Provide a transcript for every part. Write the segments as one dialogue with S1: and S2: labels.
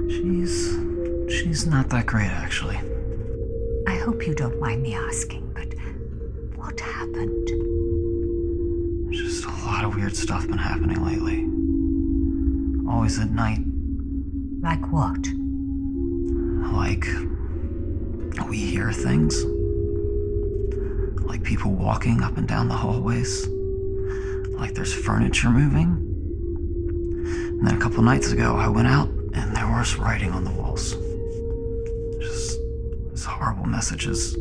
S1: She's not that great, actually.
S2: I hope you don't mind me asking, but what happened?
S1: There's just a lot of weird stuff been happening lately. Always at night.
S2: Like what?
S1: Like, we hear things. Like people walking up and down the hallways. Like there's furniture moving. And then a couple nights ago, I went out and there was writing on the walls. Just these horrible messages.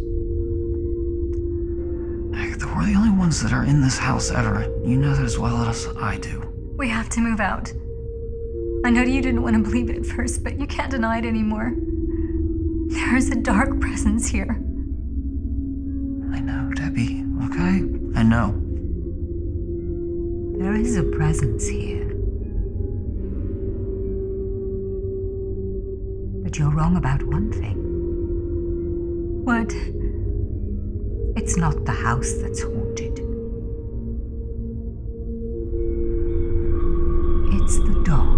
S1: Heck, we're the only ones that are in this house ever. You know that as well as I do.
S3: We have to move out. I know you didn't want to believe it at first, but you can't deny it anymore. There is a dark presence here.
S1: I know, Debbie, okay? I know.
S2: There is a presence here. But you're wrong about one thing.
S3: What?
S2: It's not the house that's haunted. It's the dog.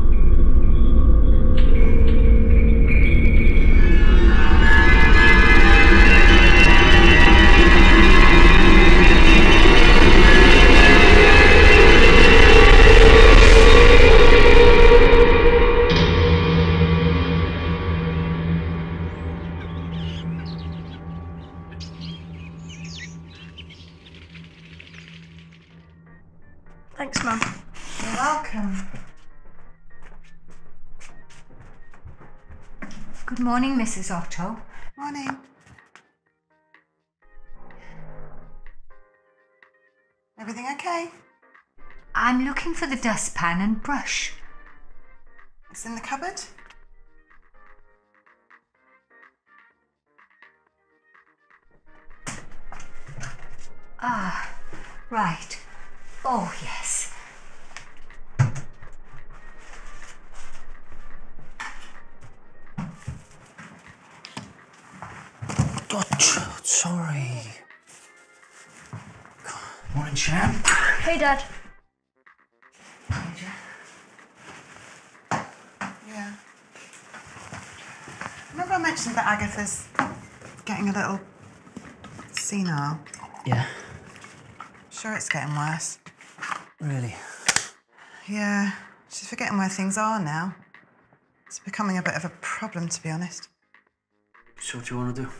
S3: Thanks, Mum.
S4: You're welcome.
S2: Good morning, Mrs. Otto.
S4: Morning. Everything okay?
S2: I'm looking for the dustpan and brush.
S4: It's in the cupboard.
S2: Ah, right. Oh, yes.
S1: Oh, sorry. Morning, champ.
S3: Hey, Dad.
S4: Yeah. Remember I mentioned that Agatha's getting a little senile?
S1: Yeah,
S4: Sure, it's getting worse.
S1: really.
S4: Yeah, she's forgetting where things are now. It's becoming a bit of a problem, to be honest.
S1: So what do you want to do?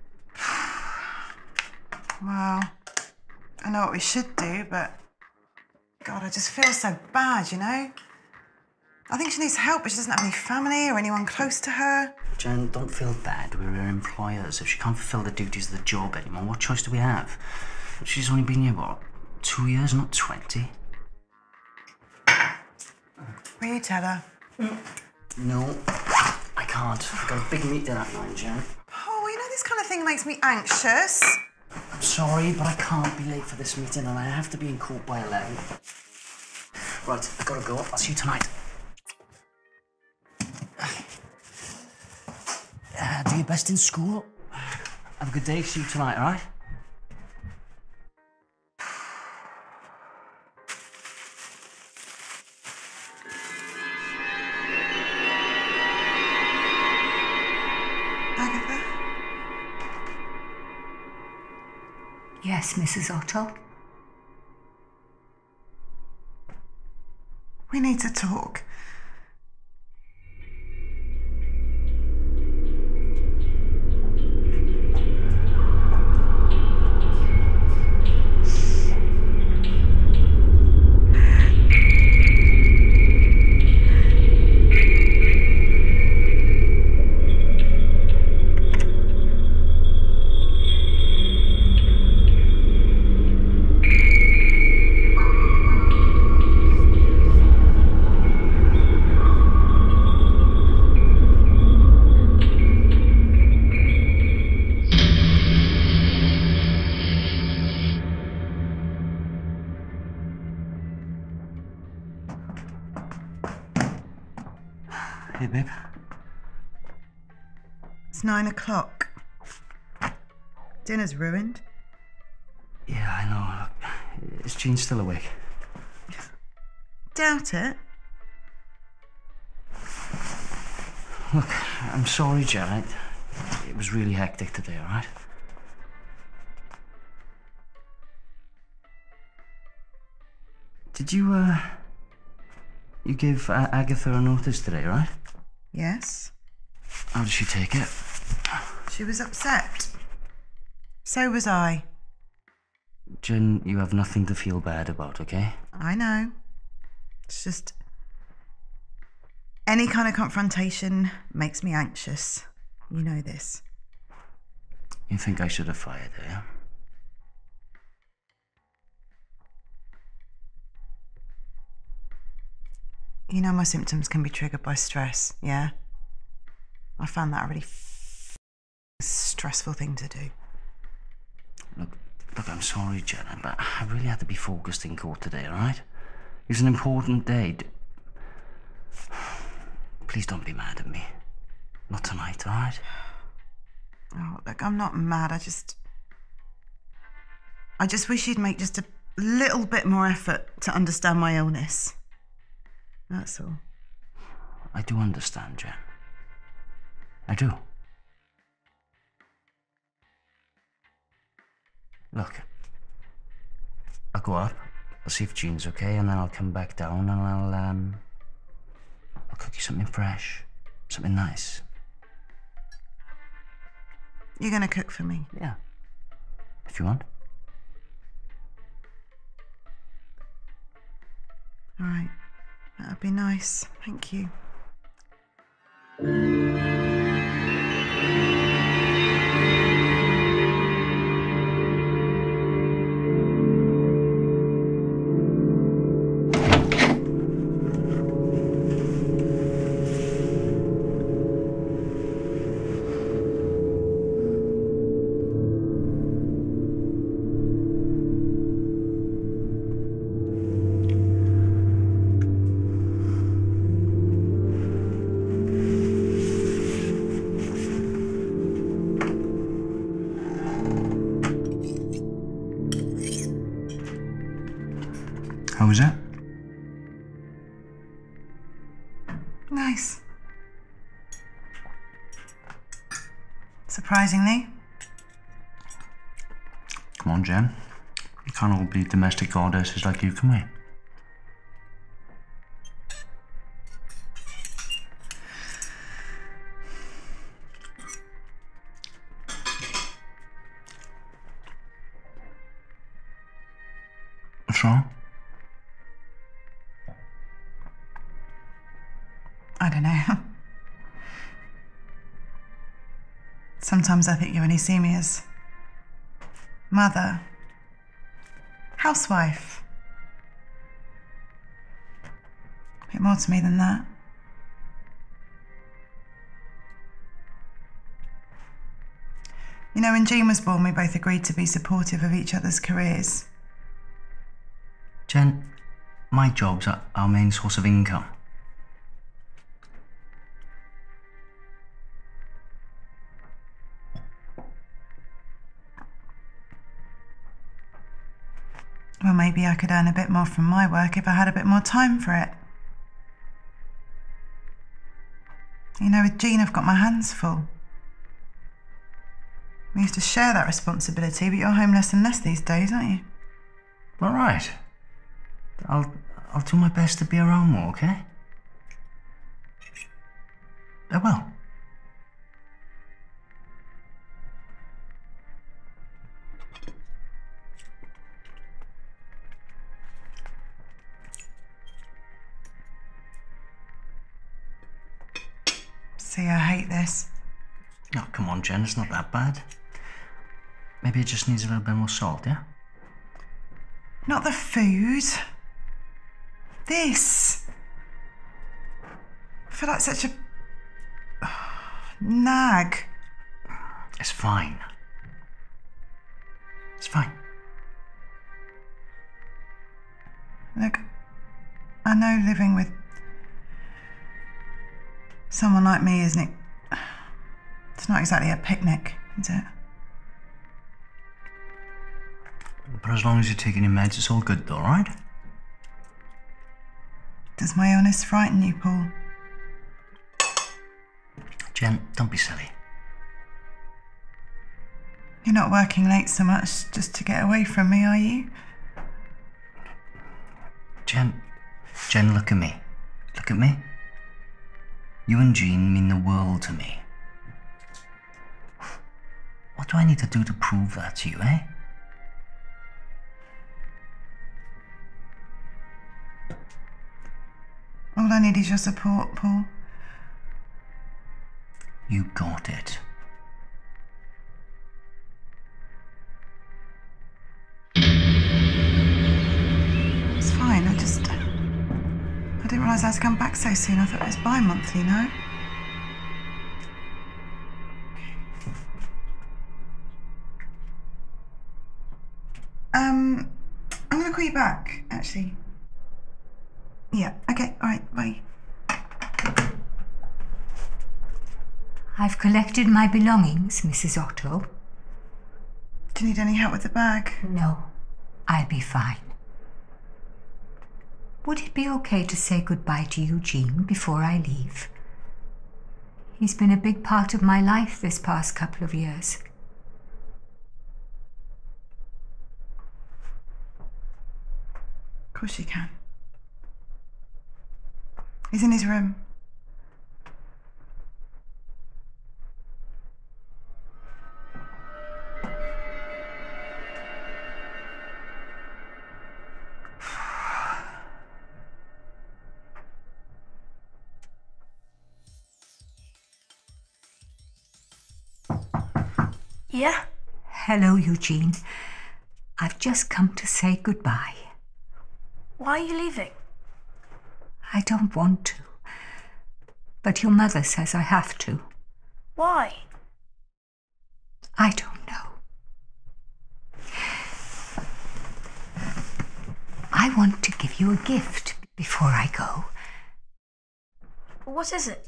S4: Well, I know what we should do, but God, I just feel so bad, you know? I think she needs help, but she doesn't have any family or anyone close to her.
S5: Jen, don't feel bad. We're her employers. If she can't fulfill the duties of the job anymore, what choice do we have? She's only been here, what, 2 years, not 20?
S4: Will you tell her?
S5: No, I can't. I've got a big meeting at 9, Jen.
S4: Oh, you know, this kind of thing makes me anxious.
S5: I'm sorry, but I can't be late for this meeting and I have to be in court by 11. Right, I've got to go. I'll see you tonight. Do your best in school. Have a good day. See you tonight, all right?
S4: Agatha?
S2: Yes, Mrs. Otto.
S4: We need to talk.
S1: Hey, babe.
S4: It's 9 o'clock. Dinner's ruined.
S5: Yeah, I know. Look, is Jean still awake?
S4: Doubt it.
S5: Look, I'm sorry, Jen. It was really hectic today, all right? Did you give Agatha a notice today, right?
S4: Yes.
S5: How did she take it?
S4: She was upset. So was I.
S5: Jen, you have nothing to feel bad about, okay?
S4: I know. It's just... any kind of confrontation makes me anxious. You know this.
S5: You think I should have fired her, yeah?
S4: You know my symptoms can be triggered by stress, yeah? I found that a really stressful thing to do.
S5: Look, I'm sorry, Jenna, but I really had to be focused in court today, all right? It was an important day. Please don't be mad at me. Not tonight, all right?
S4: Oh, look, I'm not mad. I just wish you'd make just a little bit more effort to understand my illness. That's all.
S5: I do understand, Jen. I do. Look, I'll go up, I'll see if Jean's okay, and then I'll come back down and I'll cook you something fresh, something nice.
S4: You're gonna cook for me?
S5: Yeah, if you want.
S4: All right, that'd be nice. Thank you.
S5: How was it?
S4: Nice. Surprisingly.
S5: Come on, Jen. You can't all be domestic goddesses like you, can we? What's wrong?
S4: I don't know. Sometimes I think you only see me as mother, housewife. A bit more to me than that. You know, when Jean was born, we both agreed to be supportive of each other's careers.
S5: Jen, my job's our main source of income.
S4: Well, maybe I could earn a bit more from my work if I had a bit more time for it. You know, with Jean, I've got my hands full. We used to share that responsibility, but you're home less and less these days, aren't you?
S5: All right. I'll do my best to be around more, okay? I will.
S4: See, I hate this.
S5: Oh, come on, Jen, it's not that bad. Maybe it just needs a little bit more salt, yeah?
S4: Not the food. This. I feel like such a nag.
S5: It's fine. It's fine.
S4: Look, I know living with someone like me, isn't it? It's not exactly a picnic, is it?
S5: But as long as you're taking your meds, it's all good though, right?
S4: Does my illness frighten you, Paul?
S5: Jen, don't be silly.
S4: You're not working late so much just to get away from me, are you?
S5: Jen, look at me. Look at me. You and Jean mean the world to me. What do I need to do to prove that to you, eh?
S4: All I need is your support, Paul.
S5: You got it.
S4: It's fine, I didn't realise I had to come back so soon. I thought it was bi-monthly, no? I'm gonna call you back, actually. Yeah, okay, alright, bye.
S2: I've collected my belongings, Mrs. Otto.
S4: Do you need any help with the bag?
S2: No, I'll be fine. Would it be okay to say goodbye to Eugene before I leave? He's been a big part of my life this past couple of years.
S4: Of course you can. He's in his room.
S3: Yeah?
S2: Hello, Eugene. I've just come to say goodbye.
S3: Why are you leaving?
S2: I don't want to, but your mother says I have to.
S3: Why?
S2: I don't know. I want to give you a gift before I go.
S3: What is it?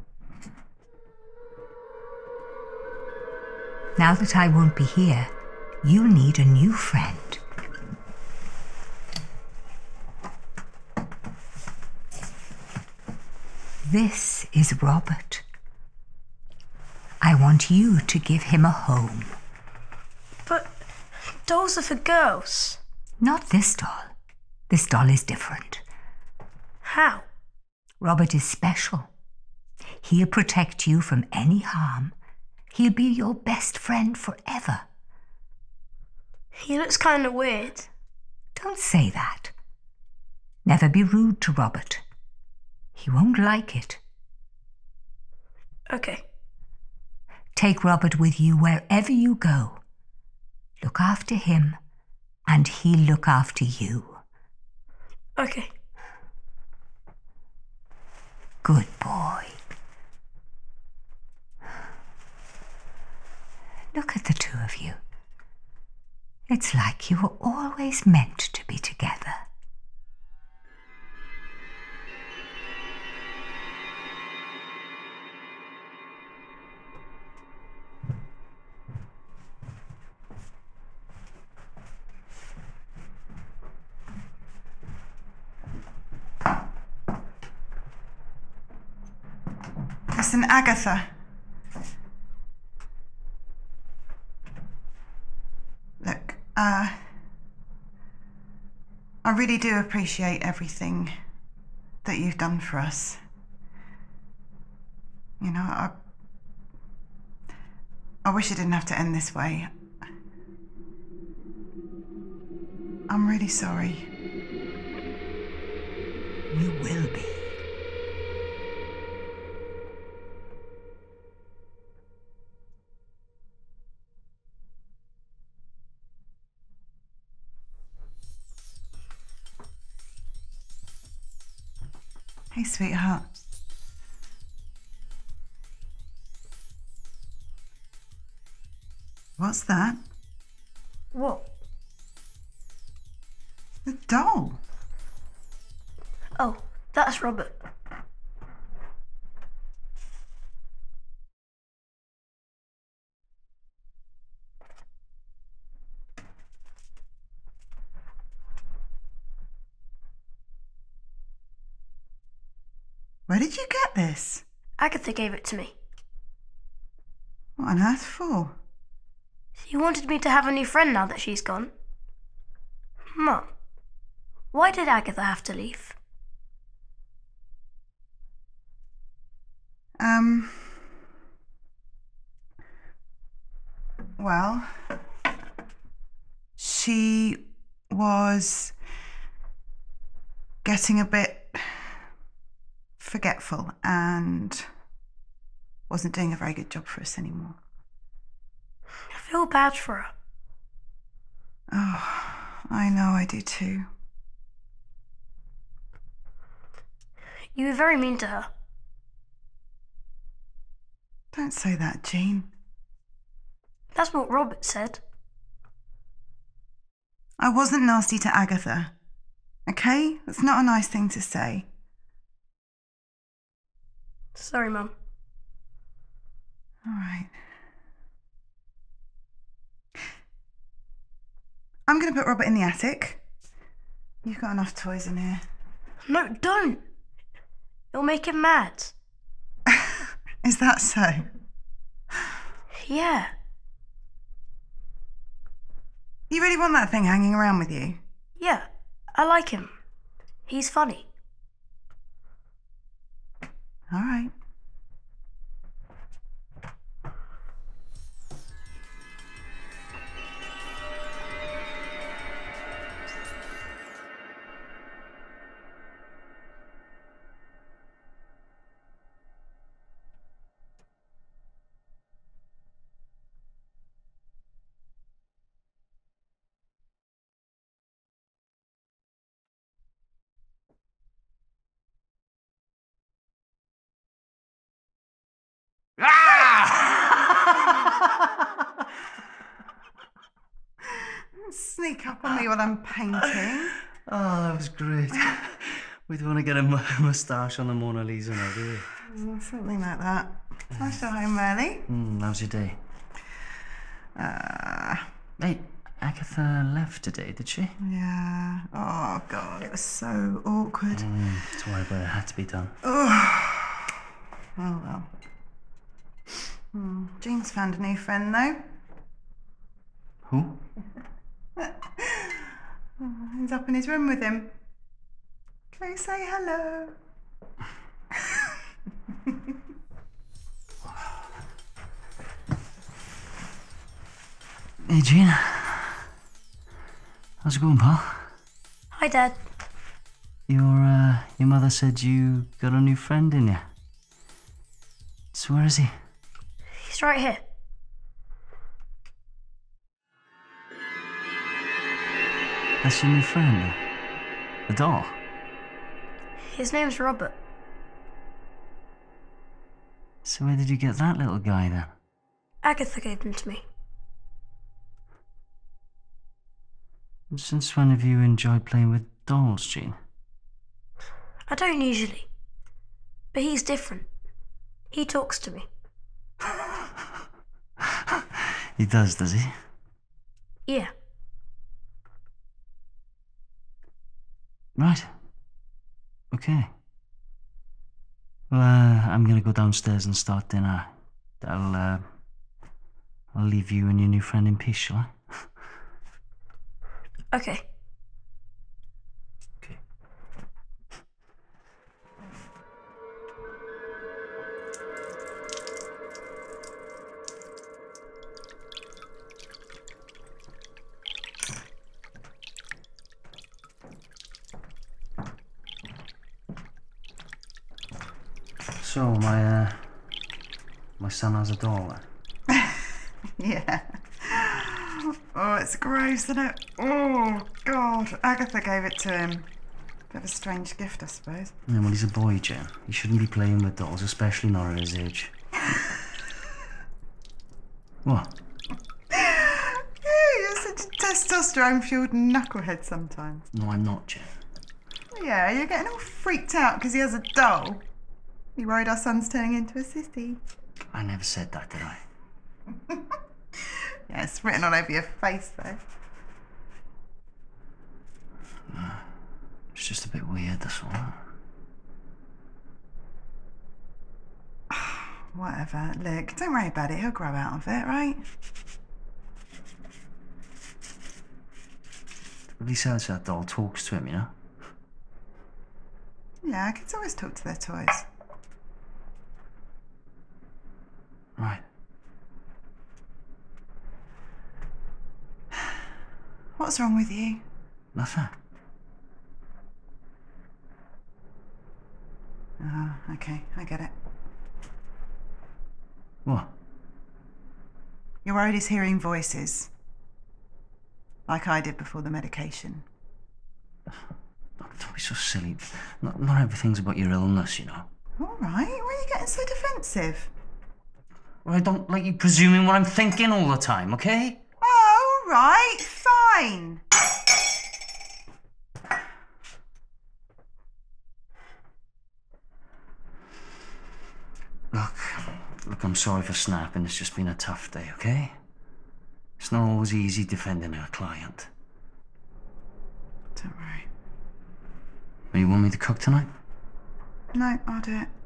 S2: Now that I won't be here, you need a new friend. This is Robert. I want you to give him a home.
S3: But dolls are for girls.
S2: Not this doll. This doll is different.
S3: How?
S2: Robert is special. He'll protect you from any harm. He'll be your best friend forever.
S3: He looks kind of weird.
S2: Don't say that. Never be rude to Robert. He won't like it.
S3: Okay.
S2: Take Robert with you wherever you go. Look after him, and he'll look after you.
S3: Okay.
S2: Good boy. Look at the two of you. It's like you were always meant to be together.
S4: Listen, Agatha. Look, I really do appreciate everything that you've done for us. You know, I wish it didn't have to end this way. I'm really sorry.
S2: You will be.
S4: Hey, sweetheart. What's that?
S3: What?
S4: The doll.
S3: Oh, that's Robert.
S4: Where did you get this?
S3: Agatha gave it to me.
S4: What on earth for?
S6: You wanted me to have a new friend now that she's gone? Mum, why did Agatha have to leave?
S4: Well, she was getting a bit forgetful and wasn't doing a very good job for us anymore.
S6: I feel bad for her.
S4: Oh, I know, I do too.
S6: You were very mean to her.
S4: Don't say that, Jean.
S6: That's what Robert said.
S4: I wasn't nasty to Agatha. Okay? That's not a nice thing to say.
S6: Sorry, Mum.
S4: All right. I'm going to put Robert in the attic. You've got enough toys in here.
S6: No, don't. It'll make him mad.
S4: Is that so?
S6: Yeah.
S4: You really want that thing hanging around with you?
S6: Yeah, I like him. He's funny.
S4: All right. Sneak up on me while I'm painting.
S5: Oh, that was great. We don't want to get a moustache on the Mona Lisa now, do we?
S4: Something like that. It's nice you're home early.
S5: How's your day? Hey, Agatha left today, did she?
S4: Yeah. Oh, God, it was so awkward.
S5: Don't worry about it, it had to be done.
S4: Oh, well. Jean's found a new friend, though.
S5: Who?
S4: He's up in his room with him. Go say hello.
S5: Hey, Jean. How's it going, pal?
S6: Hi, Dad.
S5: Your mother said you got a new friend, didn't you? So where is he?
S6: He's right here.
S5: That's your new friend? The doll?
S6: His name's Robert.
S5: So where did you get that little guy, then?
S6: Agatha gave him to me.
S5: Since when have you enjoyed playing with dolls, Jean?
S6: I don't usually. But he's different. He talks to me.
S5: He does he?
S6: Yeah.
S5: Right. Okay. Well, I'm gonna go downstairs and start dinner. I'll leave you and your new friend in peace, shall I?
S6: Okay.
S5: Okay. So, my son has a doll then?
S4: Yeah. Oh, it's gross, isn't it? Oh, God. Agatha gave it to him. Bit of a strange gift, I suppose.
S5: Yeah, well, he's a boy, Jen. He shouldn't be playing with dolls, especially not at his age. What?
S4: You're such a testosterone-fueled knucklehead sometimes.
S5: No, I'm not, Jen.
S4: Yeah, you're getting all freaked out because he has a doll. You worried our son's turning into a sissy.
S5: I never said that, did I?
S4: Yeah, it's written all over your face, though.
S5: It's just a bit weird, that's all.
S4: Whatever. Look, don't worry about it. He'll grow out of it, right?
S5: At least that doll talks to him, you know?
S4: Yeah, kids always talk to their toys.
S5: Right.
S4: What's wrong with you?
S5: Nothing.
S4: Oh, okay, I get it.
S5: What?
S4: You're worried he's hearing voices. Like I did before the medication.
S5: Don't be so silly. Not everything's about your illness, you know.
S4: All right, why are you getting so defensive?
S5: Well, I don't like you presuming what I'm thinking all the time, okay?
S4: Oh, all right, fine.
S5: Look, I'm sorry for snapping. It's just been a tough day, okay? It's not always easy defending a client.
S4: Don't worry.
S5: Well, you want me to cook tonight?
S4: No, I'll do it.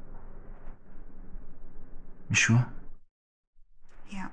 S5: You sure?
S4: Yeah.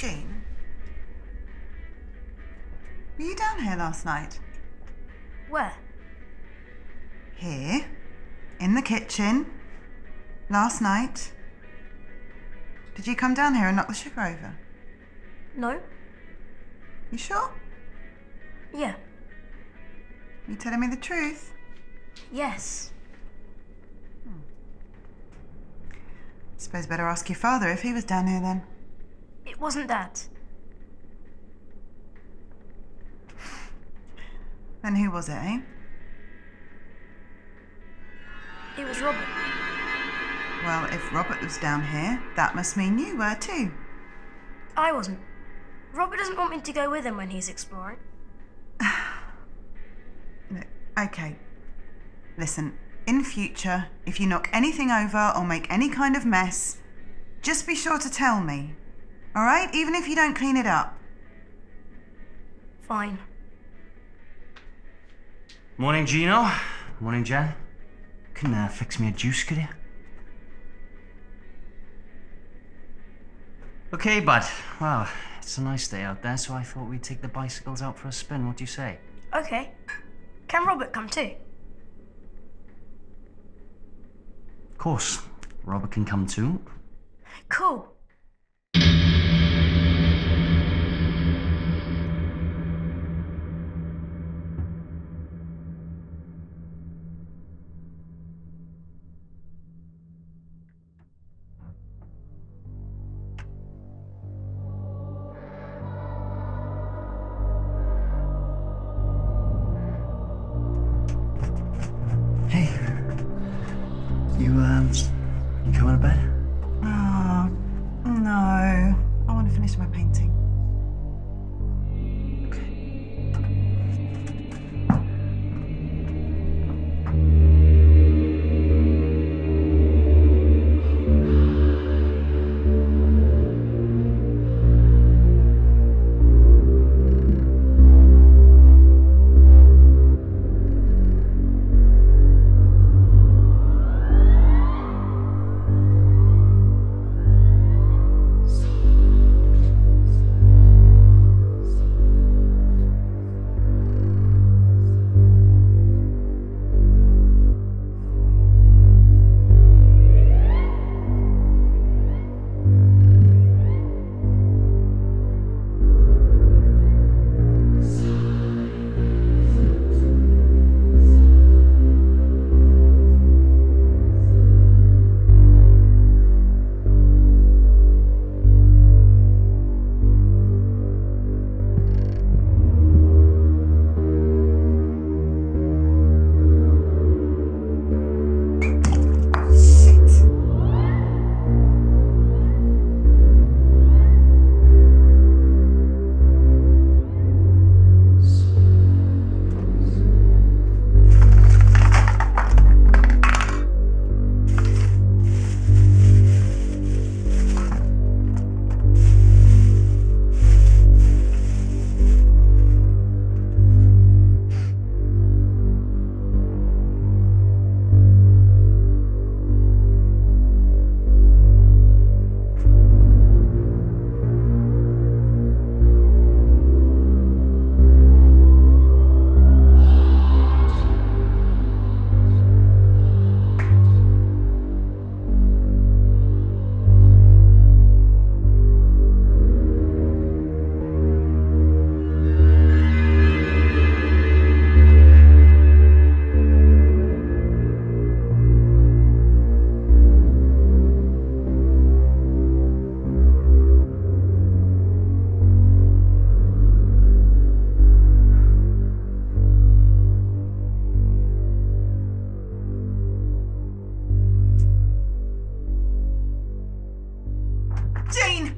S4: Jean? Were you down here last night?
S6: Where?
S4: Here. In the kitchen. Last night. Did you come down here and knock the sugar over?
S6: No?
S4: You sure?
S6: Yeah.
S4: You telling me the truth?
S6: Yes.
S4: Suppose better ask your father if he was down here then.
S6: It wasn't Dad.
S4: Then who was it, eh?
S6: It was Robert.
S4: Well, if Robert was down here, that must mean you were too.
S6: I wasn't. Robert doesn't want me to go with him when he's exploring.
S4: No, okay. Listen, in future, if you knock anything over or make any kind of mess, just be sure to tell me. All right? Even if you don't clean it up.
S6: Fine.
S5: Morning, Gino. Morning, Jen. Can fix me a juice, could you? Okay, bud. Well, it's a nice day out there, so I thought we'd take the bicycles out for a spin. What do you say?
S6: Okay. Can Robert come too?
S5: Of course. Robert can come too.
S6: Cool.
S5: Hey. You coming to bed?
S4: Oh, no. I want to finish my painting. Jean!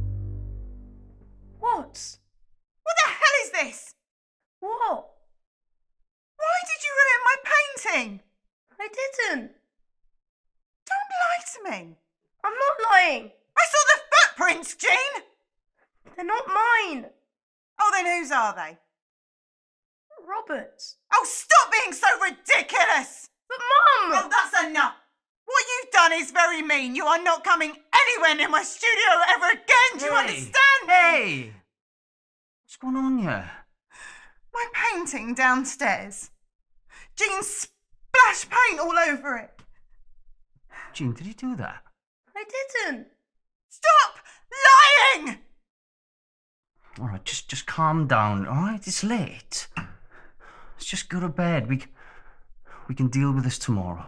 S6: What?
S4: What the hell is this?
S6: What?
S4: Why did you ruin my painting?
S6: I didn't.
S4: Don't lie to me.
S6: I'm not lying.
S4: I saw the footprints, Jean!
S6: They're not mine.
S4: Oh, then whose are they?
S6: Robert's.
S4: Oh, stop being so ridiculous!
S6: But Mum!
S4: Oh, that's enough! What you've done is very mean. You are not coming anywhere near my studio ever again. Do you
S5: Hey.
S4: understand
S5: Hey! What's going on here?
S4: My painting downstairs. Jean splashed paint all over it.
S5: Jean, did you do that?
S6: I didn't.
S4: Stop lying!
S5: All right, just calm down, all right? It's late. Let's just go to bed. We can deal with this tomorrow.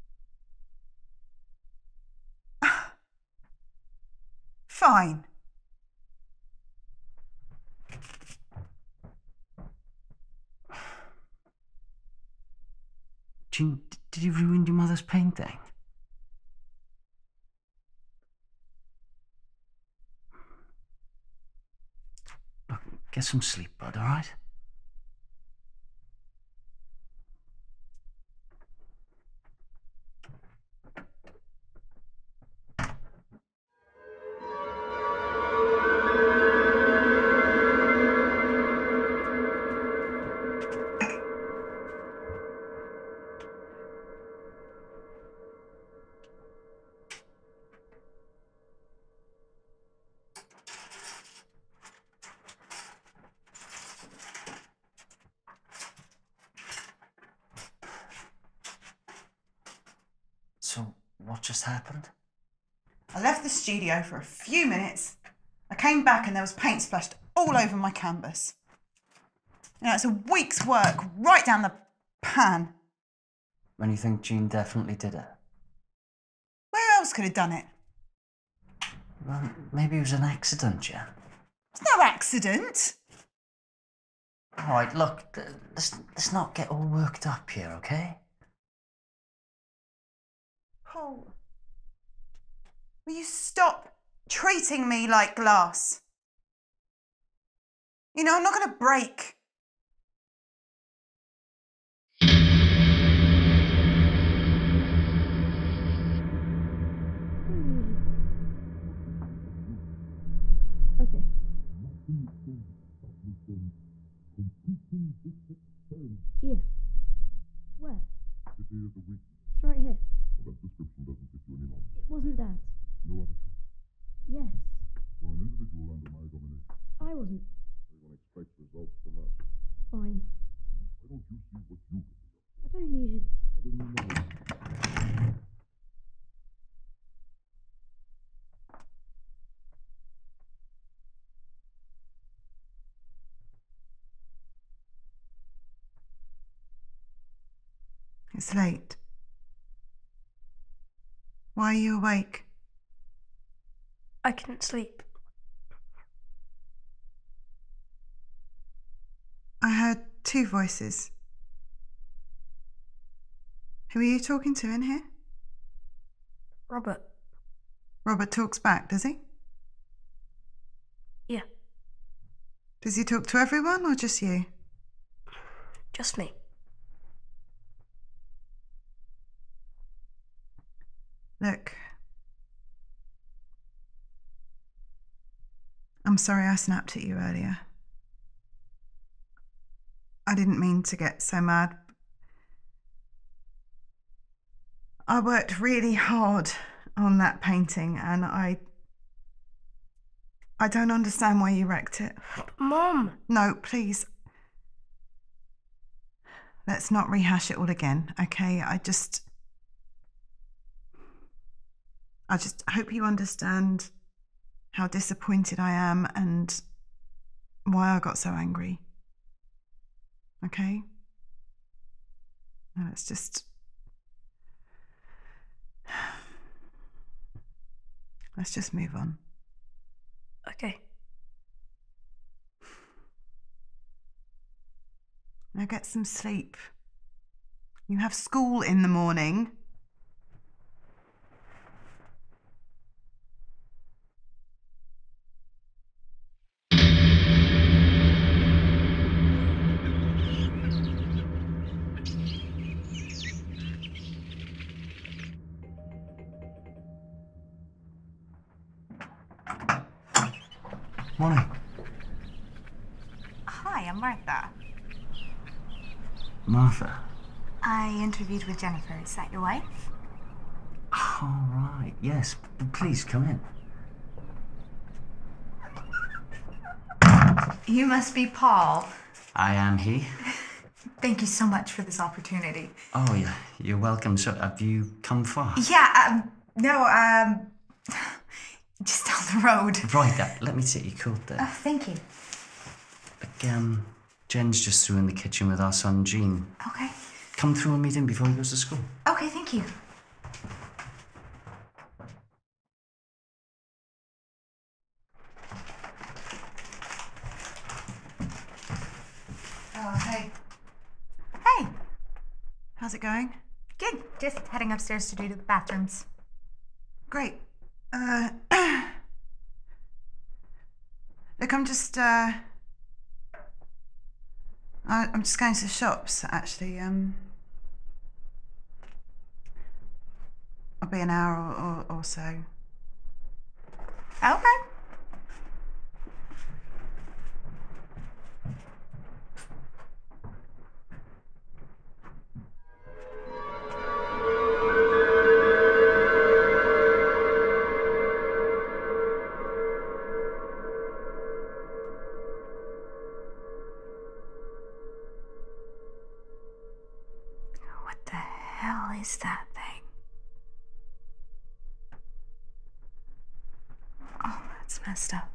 S4: Fine.
S5: Jean, did you ruin your mother's painting? Look, get some sleep, bud, all right? So, what just happened?
S4: I left the studio for a few minutes. I came back and there was paint splashed all over my canvas. You know, it's a week's work right down the pan.
S5: When you think Jean definitely did it?
S4: Where else could have done it?
S5: Well, maybe it was an accident, yeah?
S4: It's no accident.
S5: All right, look, let's not get all worked up here, okay?
S4: Paul, will you stop treating me like glass? You know, I'm not going to break.
S6: Okay. Yeah. Where? It's right here.
S7: That description doesn't fit you any longer.
S6: It wasn't Dad.
S7: No other choice.
S6: Yes.
S7: You're an individual under my domination.
S6: I wasn't.
S7: Everyone expects results from us.
S6: Fine.
S7: Why don't you see what you can do?
S6: I don't usually.
S7: How do you know?
S4: It's late. Why are you awake?
S6: I couldn't sleep.
S4: I heard two voices. Who are you talking to in here?
S6: Robert.
S4: Robert talks back, does he?
S6: Yeah.
S4: Does he talk to everyone or just you?
S6: Just me.
S4: Look. I'm sorry I snapped at you earlier. I didn't mean to get so mad. I worked really hard on that painting and I don't understand why you wrecked it.
S6: Mom!
S4: No, please. Let's not rehash it all again, okay? I just hope you understand how disappointed I am and why I got so angry. Okay? Now let's just move on.
S6: Okay.
S4: Now get some sleep. You have school in the morning.
S5: Morning.
S2: Hi, I'm Martha.
S5: Martha.
S2: I interviewed with Jennifer. Is that your wife?
S5: All right. Yes, please come in.
S2: You must be Paul.
S5: I am he.
S2: Thank you so much for this opportunity.
S5: Oh, yeah, you're welcome. So, have you come far?
S2: Yeah, just down the road.
S5: Right, let me take your coat there.
S2: Oh, thank you.
S5: Look, Jen's just through in the kitchen with our son, Gene.
S2: Okay.
S5: Come through and meet him before he goes to school.
S2: Okay, thank you.
S4: Oh, hey. Hey! How's it going?
S2: Good. Just heading upstairs to do the bathrooms.
S4: Great. Look, I'm just going to the shops, actually. I'll be an hour or so.
S2: Okay.
S3: What the hell is that thing? Oh, that's messed up.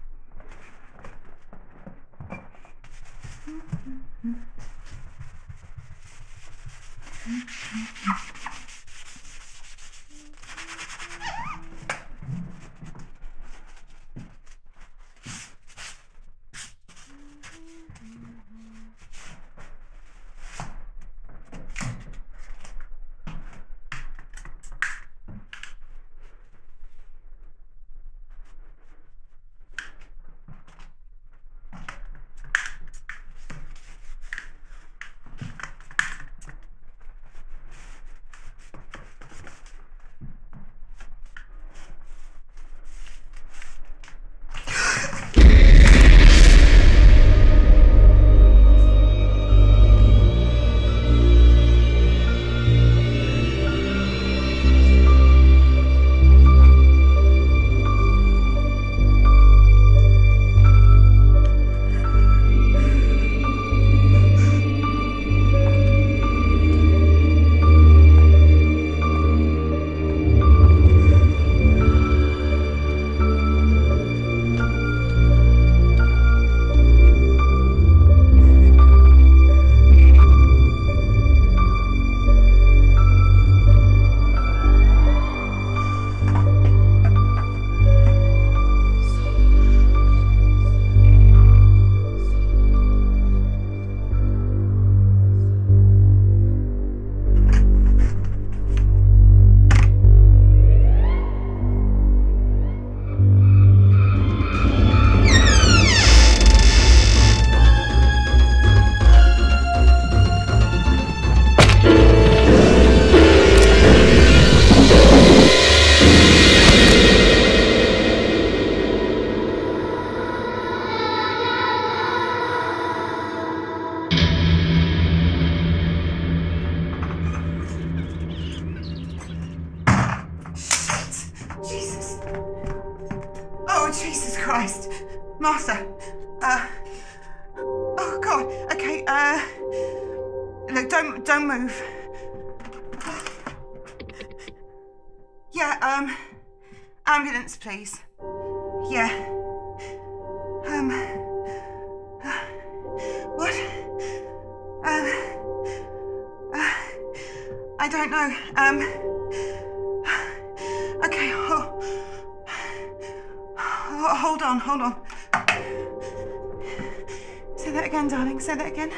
S4: Jesus Christ. Martha. Oh, God. Okay, look, don't move. Yeah, ambulance, please. Yeah. What? I don't know. Okay, hold on. Say that again, darling. Say that again.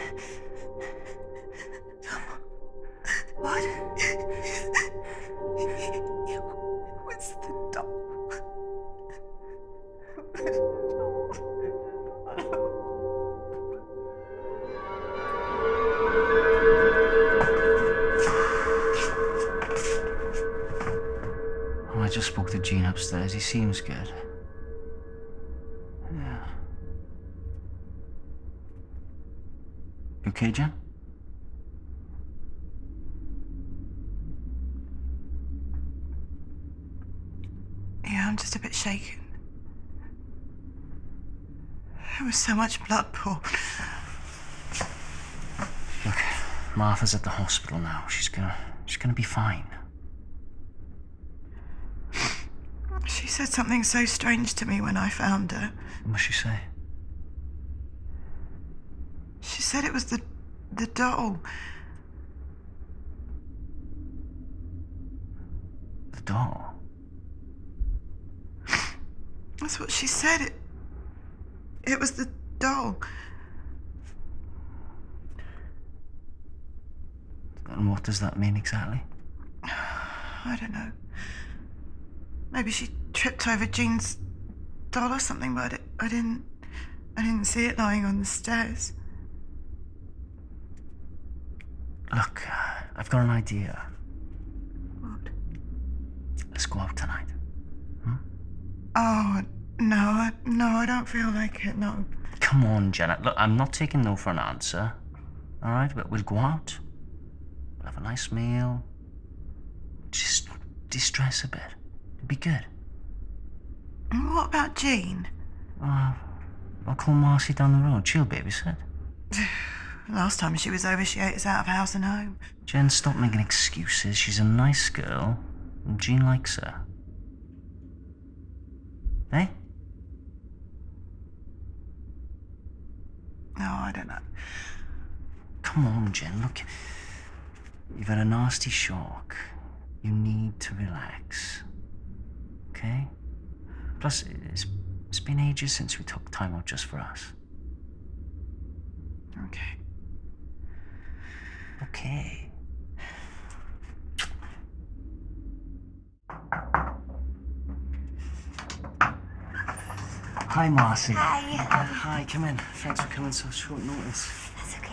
S4: What?
S8: It was the doll.
S5: Oh, I just spoke to Gene upstairs. He seems good. Yeah. You okay, Jen?
S4: Yeah, I'm just a bit shaken. There was so much blood poured.
S5: Look, Martha's at the hospital now. She's gonna be fine.
S4: She said something so strange to me when I found her.
S5: What did she say?
S4: She said it was the doll.
S5: The doll?
S4: That's what she said. It was the doll.
S5: And what does that mean exactly?
S4: I don't know. Maybe she tripped over Jean's doll or something, but I didn't see it lying on the stairs.
S5: Look, I've got an idea.
S4: What?
S5: Let's go out tonight.
S4: Oh, no, I don't feel like it, no.
S5: Come on, Janet. Look, I'm not taking no for an answer. All right, but we'll go out. We'll have a nice meal. Just de-stress a bit. It'll be good.
S4: And what about Jean?
S5: I'll call Marcy down the road. She'll babysit.
S4: Last time she was over, she ate us out of house and home.
S5: Jen, stop making excuses. She's a nice girl, and Jean likes her. Hey?
S4: No, I don't know.
S5: Come on, Jen. Look, you've had a nasty shock. You need to relax. Okay? Plus, it's been ages since we took time out just for us.
S4: Okay.
S5: Okay. Hi, Marcy.
S6: Hi.
S5: Hi, come in. Thanks for coming so short notice.
S6: That's okay.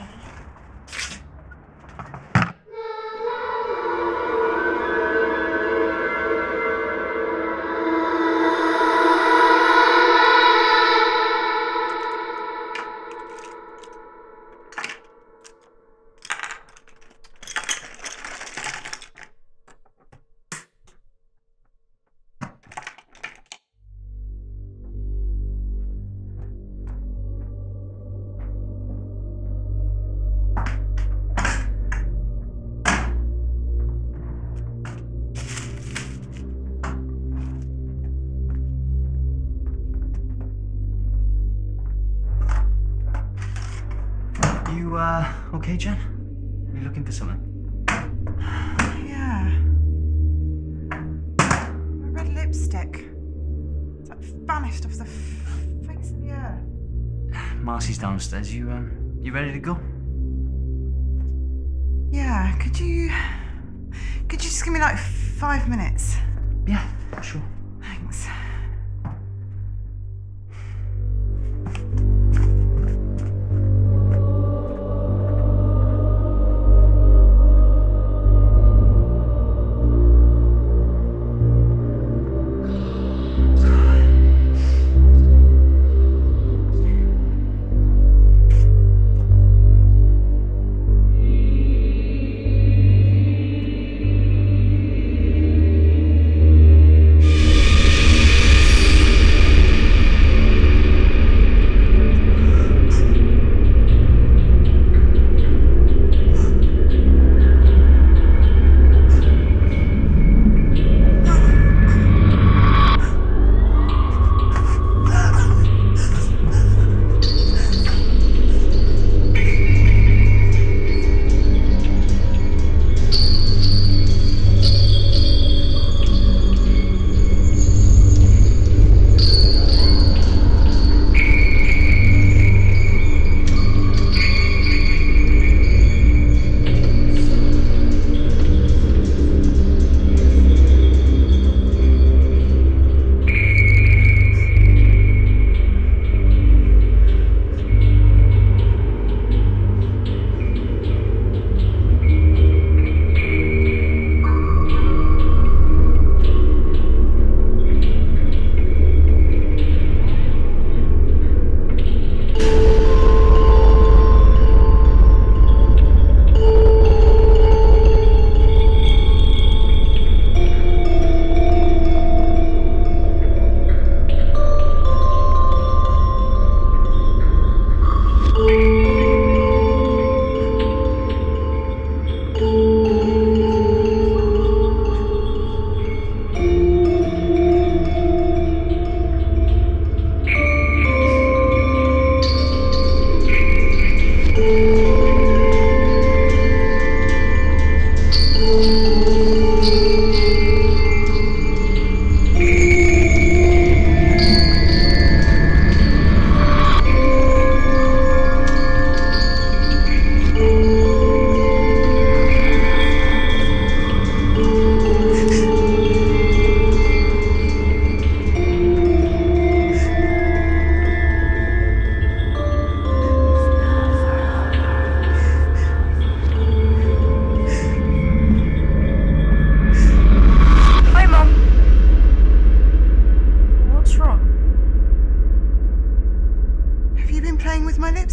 S5: You, okay, Jen? You looking for something?
S4: Yeah. My red lipstick. It's like vanished off the face of the earth.
S5: Marcy's downstairs. You ready to go?
S4: Yeah, could you just give me like 5 minutes?
S5: Yeah, sure.
S4: Thanks.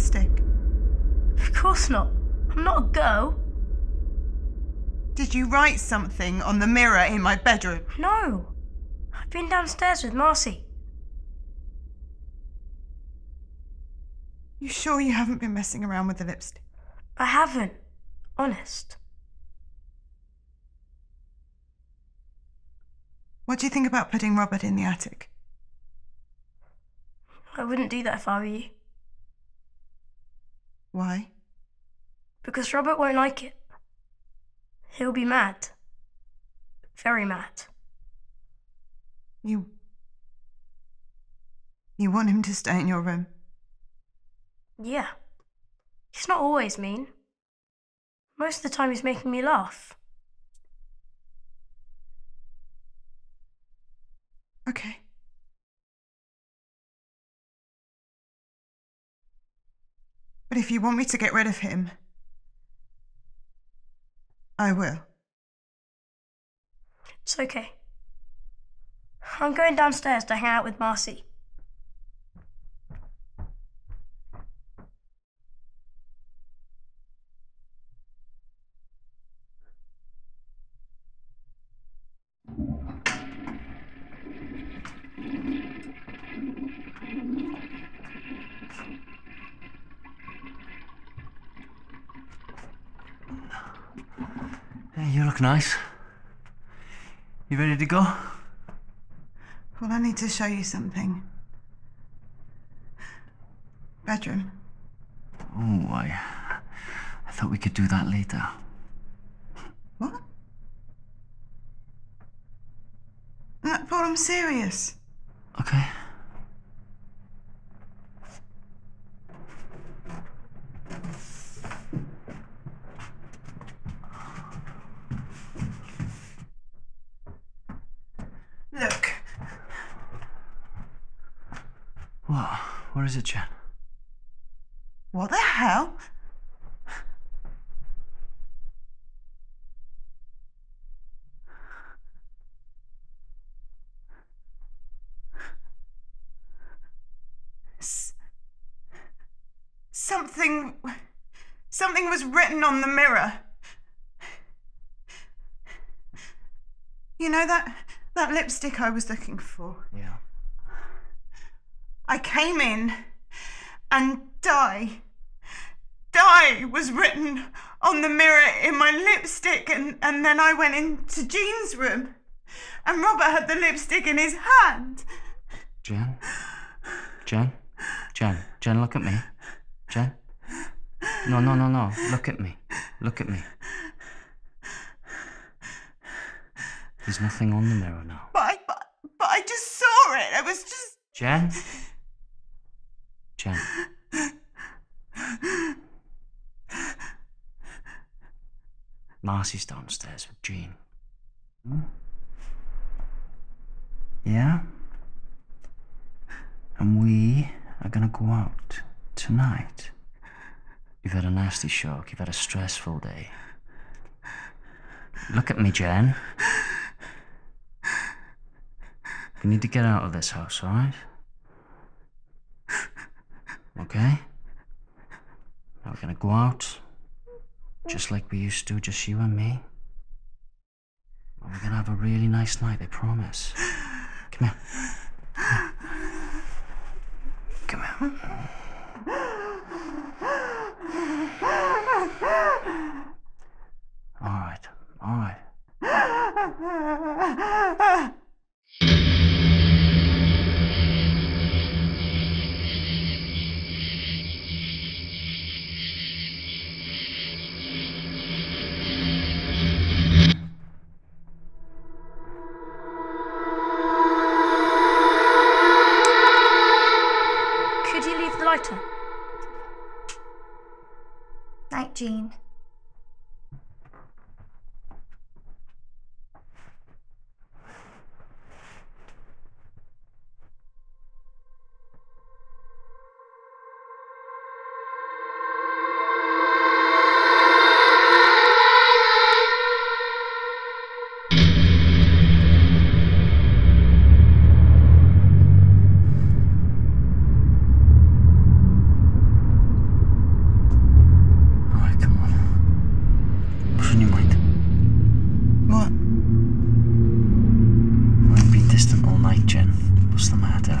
S4: lipstick?
S6: Of course not. I'm not a girl.
S4: Did you write something on the mirror in my bedroom?
S6: No. I've been downstairs with Marcy.
S4: You sure you haven't been messing around with the lipstick?
S6: I haven't. Honest.
S4: What do you think about putting Robert in the attic?
S6: I wouldn't do that if I were you.
S4: Why?
S6: Because Robert won't like it. He'll be mad. Very mad.
S4: You want him to stay in your room?
S6: Yeah. He's not always mean. Most of the time he's making me laugh.
S4: Okay. But if you want me to get rid of him, I will.
S6: It's okay. I'm going downstairs to hang out with Marcy.
S5: Hey, you look nice. You ready to go?
S4: Well, I need to show you something. Bedroom.
S5: Oh, I thought we could do that later.
S4: What? No, Paul, I'm serious.
S5: Okay.
S4: Look.
S5: What? What is it, Jen?
S4: What the hell? Something was written on the mirror. You know that lipstick I was looking for?
S5: Yeah.
S4: I came in and die was written on the mirror in my lipstick, and then I went into Jean's room and Robert had the lipstick in his hand.
S5: Jen, look at me. Jen? No. Look at me. There's nothing on the mirror now.
S4: But I just saw it. I was just...
S5: Jen? Marcy's downstairs with Jean. Yeah? And we are gonna go out tonight. You've had a nasty shock. You've had a stressful day. Look at me, Jen. You need to get out of this house, alright? Okay? Now we're gonna go out, just like we used to, just you and me. And we're gonna have a really nice night, I promise. Come here. Come here. All right.
S6: Could you leave the light on?
S3: Night, Jean.
S5: night, Jen. What's the matter?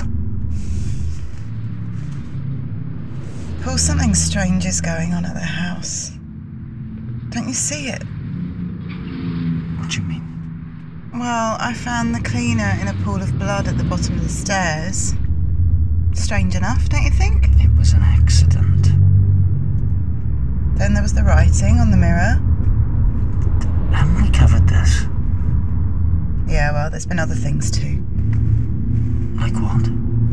S4: Paul, something strange is going on at the house. Don't you see it?
S5: What do you mean?
S4: Well, I found the cleaner in a pool of blood at the bottom of the stairs. Strange enough, don't you think?
S5: It was an accident.
S4: Then there was the writing on the mirror.
S5: Haven't we covered this?
S4: Yeah, well, there's been other things too.
S5: Like what?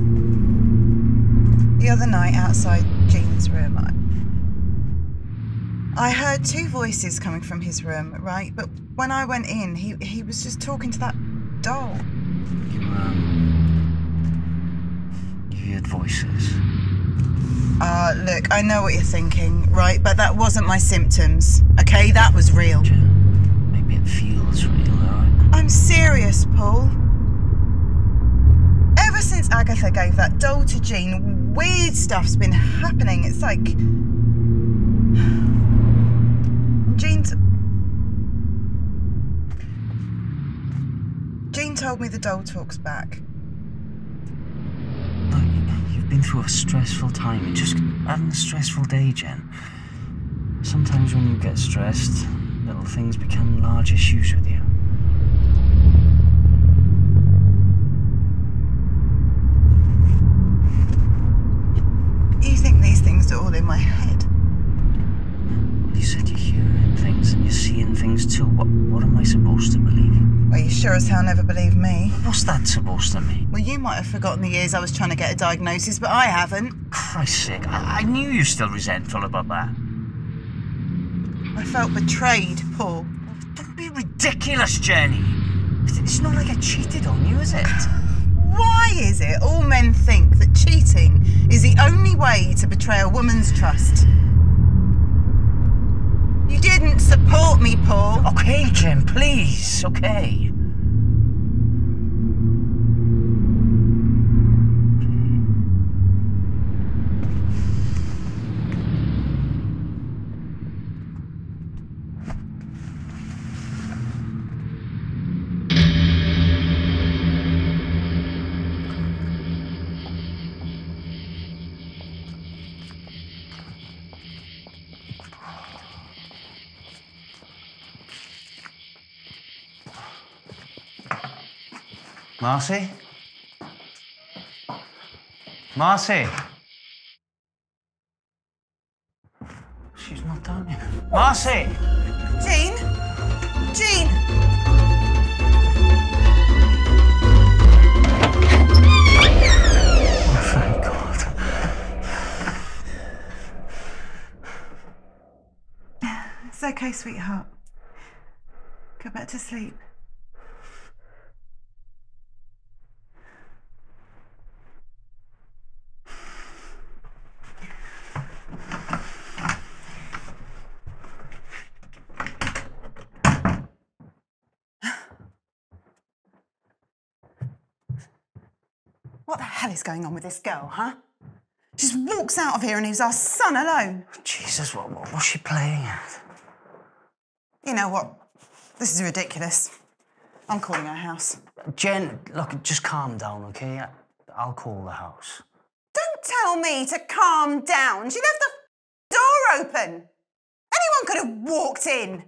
S4: The other night outside Jean's room, I heard two voices coming from his room, right? But when I went in, he was just talking to that doll.
S5: You heard voices?
S4: Look, I know what you're thinking, right? But that wasn't my symptoms, okay? That was real.
S5: Jen, maybe it feels real, alright?
S4: I'm serious, Paul. Ever since Agatha gave that doll to Jean, weird stuff's been happening. It's like... Jean told me the doll talks back.
S5: Look, you've been through a stressful time. You're just having a stressful day, Jen. Sometimes when you get stressed, little things become large issues with you.
S4: You think these things are all in my head?
S5: Well, you said you're hearing things and you're seeing things too. What am I supposed to believe?
S4: Well, you sure as hell never believe me.
S5: What's that supposed to mean?
S4: Well, you might have forgotten the years I was trying to get a diagnosis, but I haven't.
S5: Christ's sake, I knew you were still resentful about that.
S4: I felt betrayed, Paul.
S5: Don't be ridiculous, Jenny. It's not like I cheated on you, is it?
S4: Why is it all men think that cheating is the only way to betray a woman's trust? You didn't support me, Paul.
S5: Okay, Jen, please, okay. Marcy? Marcy? She's not down yet. Marcy!
S4: Jean? Jean!
S5: Oh, thank God.
S4: It's okay, sweetheart. Go back to sleep. What the hell is going on with this girl, huh? She just walks out of here and leaves our son alone.
S5: Jesus, what's she playing at?
S4: You know what? This is ridiculous. I'm calling our house.
S5: Jen, look, just calm down, okay? I'll call the house.
S4: Don't tell me to calm down. She left the door open. Anyone could have walked in.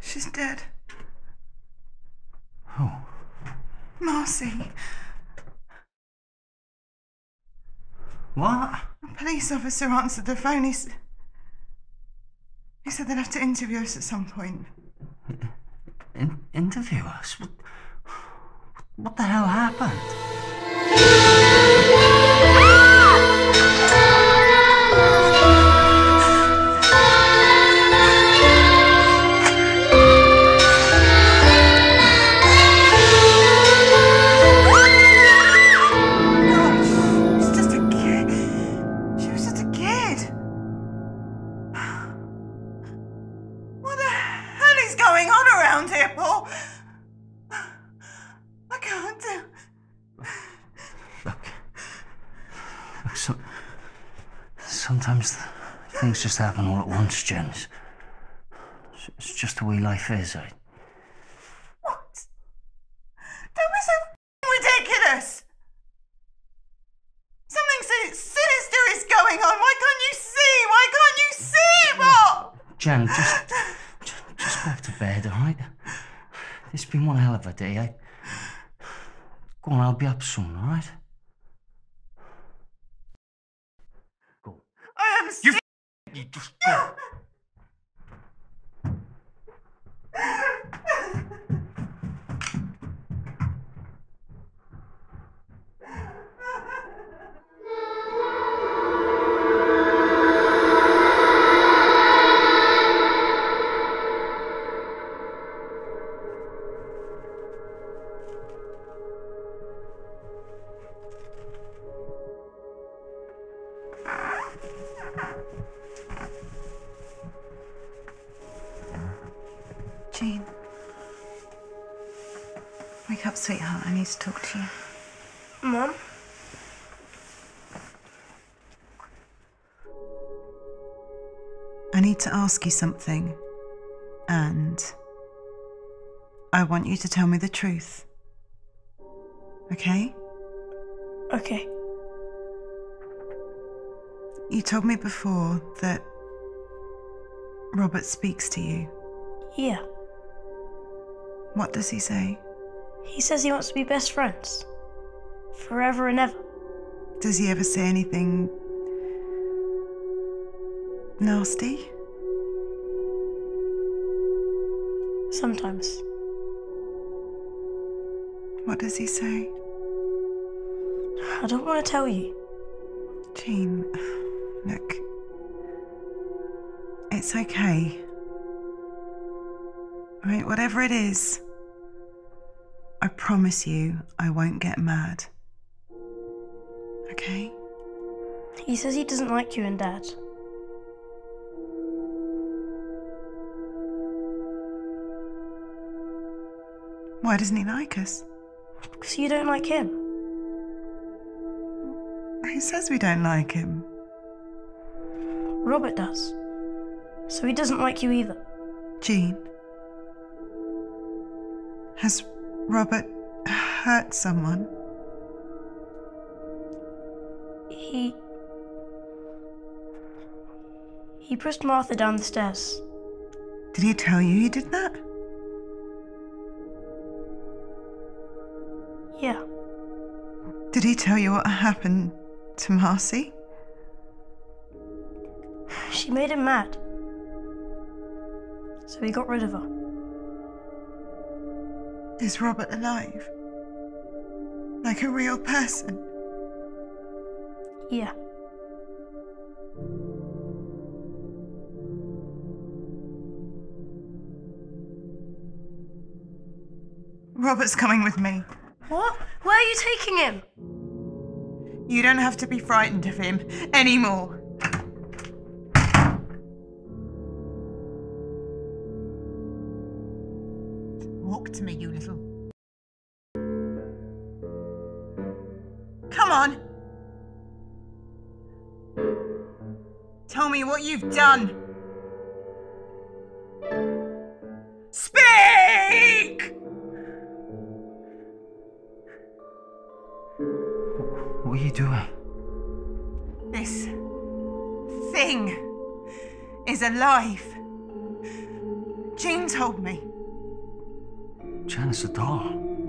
S4: She's dead.
S5: Who?
S4: Marcy.
S5: What?
S4: A police officer answered the phone. He said they'd have to interview us at some point.
S5: Interview us? What the hell happened? Sometimes things just happen all at once, Jen. It's just the way life is.
S4: What? Don't be so ridiculous! Something sinister is going on. Why can't you see? Why can't you see, Bob?
S5: Jen, just go off to bed, all right? It's been one hell of a day. Go on, I'll be up soon, all right?
S4: I am sick.
S5: You just go.
S4: Jean. Wake up, sweetheart. I need to talk to you.
S6: Mum?
S4: I need to ask you something. And I want you to tell me the truth. Okay?
S6: Okay.
S4: You told me before that Robert speaks to you.
S6: Yeah.
S4: What does he say?
S6: He says he wants to be best friends. Forever and ever.
S4: Does he ever say anything nasty?
S6: Sometimes.
S4: What does he say?
S6: I don't want to tell you.
S4: Jean, look. It's okay. Right, whatever it is, I promise you I won't get mad. Okay?
S6: He says he doesn't like you and Dad.
S4: Why doesn't he like us?
S6: Because you don't like him.
S4: Who says we don't like him?
S6: Robert does. So he doesn't like you either.
S4: Jean, has Robert hurt someone?
S6: He pushed Martha down the stairs.
S4: Did he tell you he did that?
S6: Yeah.
S4: Did he tell you what happened to Marcy?
S6: She made him mad. So he got rid of her.
S4: Is Robert alive? Like a real person?
S6: Yeah.
S4: Robert's coming with me.
S6: What? Where are you taking him?
S4: You don't have to be frightened of him anymore. Walk to me, you little... Come on! Tell me what you've done! Speak!
S5: What are you doing?
S4: This thing is alive. Jean told me.
S5: Jen, it's a doll.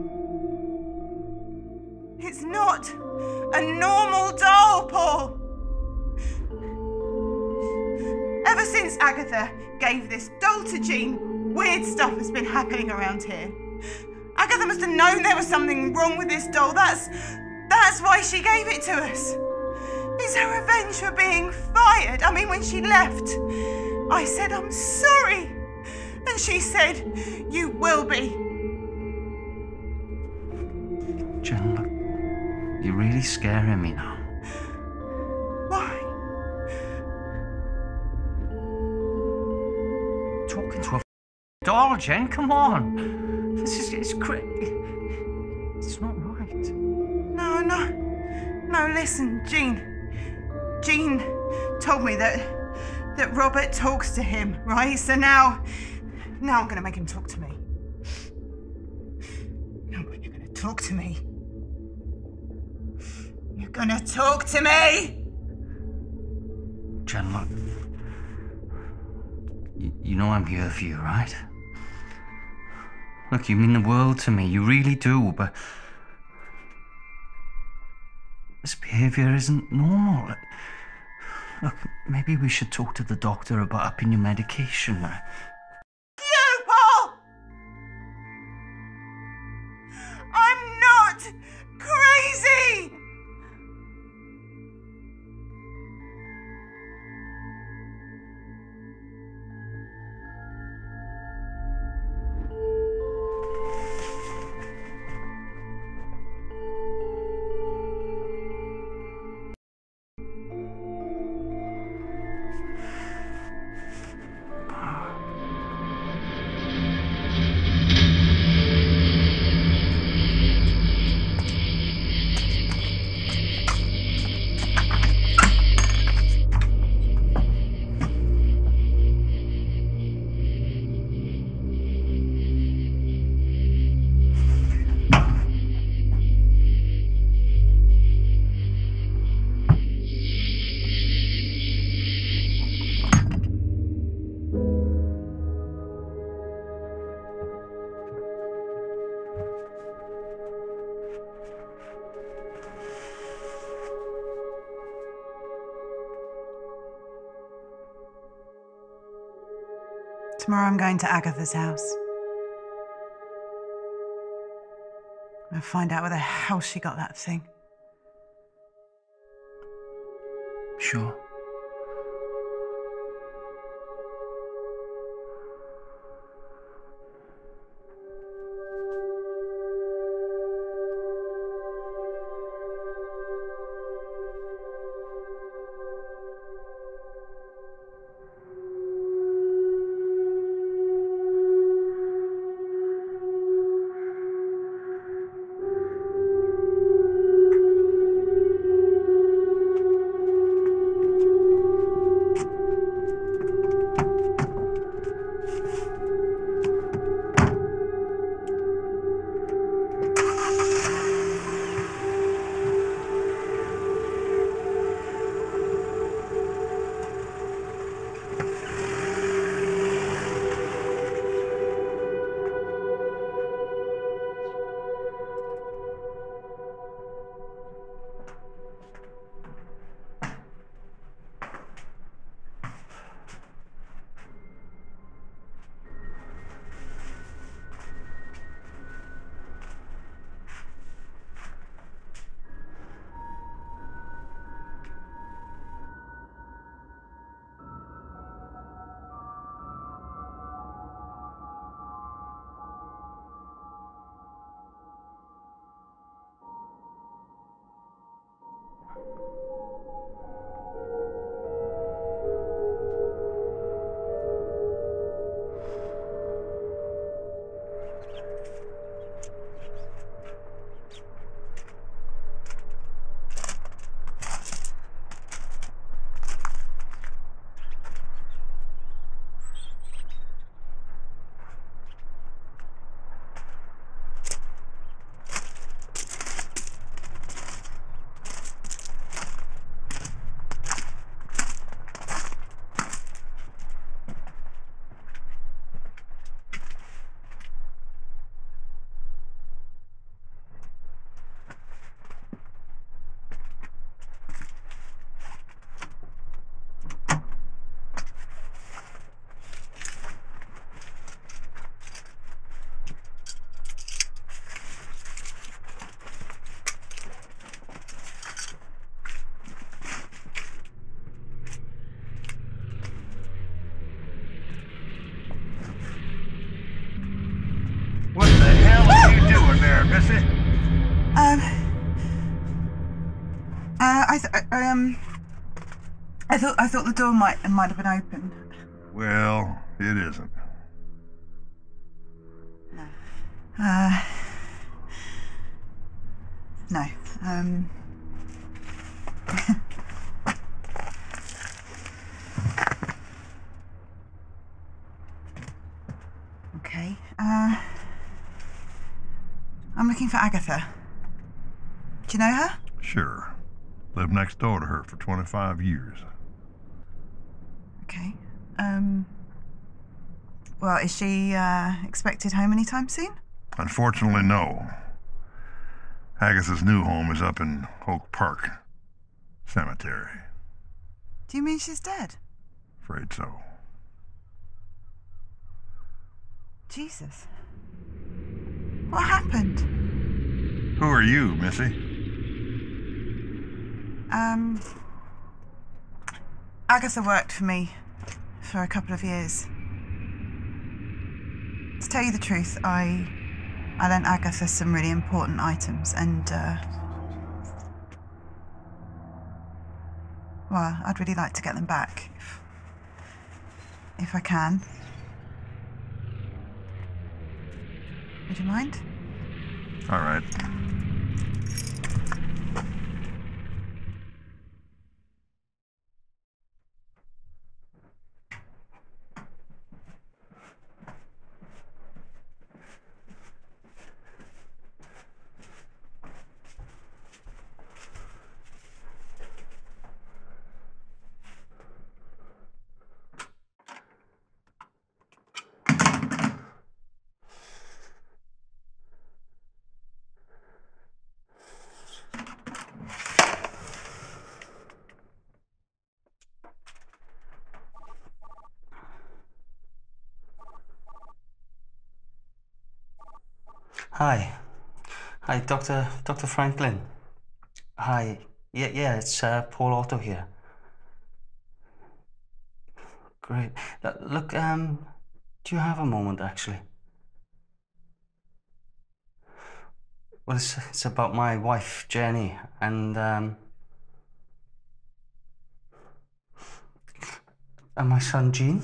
S4: It's not a normal doll, Paul. Ever since Agatha gave this doll to Jean, weird stuff has been happening around here. Agatha must have known there was something wrong with this doll. That's why she gave it to us. It's her revenge for being fired. I mean, when she left, I said, I'm sorry. And she said, you will be.
S5: Jen, look, you're really scaring me now.
S4: Why?
S5: Talking to a doll, Jen, come on. It's crazy. It's not right.
S4: No, listen, Jean told me that Robert talks to him, right? So now I'm gonna make him talk to me. No, but you're gonna talk to me. You're gonna talk to me!
S5: Jen, look. You know I'm here for you, right? Look, you mean the world to me. You really do, but this behavior isn't normal. Look, maybe we should talk to the doctor about upping your medication.
S4: You, Paul! I'm not crazy! Tomorrow I'm going to Agatha's house. I'll find out where the hell she got that thing.
S5: Sure.
S4: I thought the door might have been open.
S7: Well, it isn't.
S4: No. Okay. I'm looking for Agatha. Do you know her?
S7: Sure. Lived next door to her for 25 years.
S4: Okay. Well, is she expected home anytime soon?
S7: Unfortunately, no. Agatha's new home is up in Oak Park Cemetery.
S4: Do you mean she's dead?
S7: Afraid so.
S4: Jesus. What happened?
S7: Who are you, Missy?
S4: Agatha worked for me for a couple of years. To tell you the truth, I lent Agatha some really important items and, well, I'd really like to get them back, if I can. Would you mind?
S7: All right.
S5: Hi. Hi, Dr. Franklin. Hi. Yeah, it's Paul Otto here. Great. Look, do you have a moment, actually? Well, it's about my wife, Jenny, and my son, Gene.